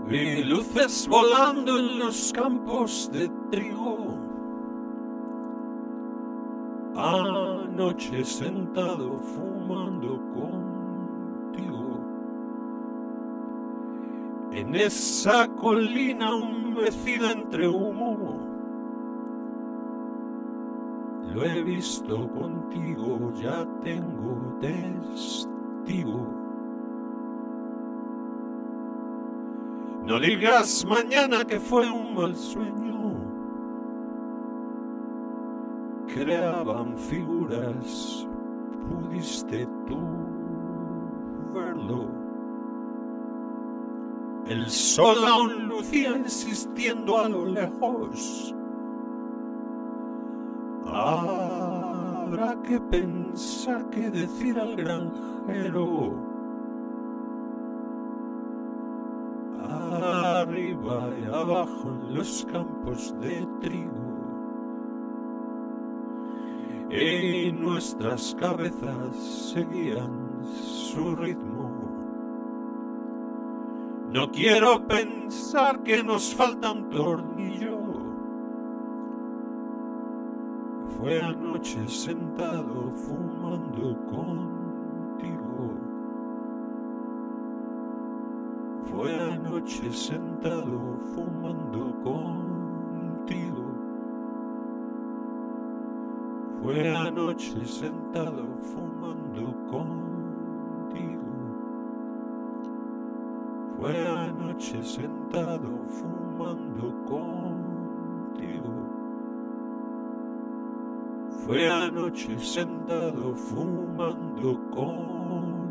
Vi luces volando en los campos de trigo. Anoche sentado fumando contigo. En esa colina humedecida entre humo. Lo he visto contigo, ya tengo testigo. No digas mañana que fue un mal sueño. Creaban figuras, pudiste tú verlo. El sol aún lucía insistiendo a lo lejos. Habrá que pensar qué decir al granjero. Arriba y abajo en los campos de trigo. Y nuestras cabezas seguían su ritmo. No quiero pensar que nos falta un tornillo. Fue anoche sentado fumando contigo. Fue anoche sentado fumando contigo. Fue anoche sentado fumando contigo. Fue anoche sentado fumando contigo. Fue anoche sentado fumando contigo.